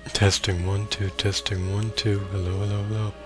Testing 1 2, testing 1 2. Hello, hello, hello.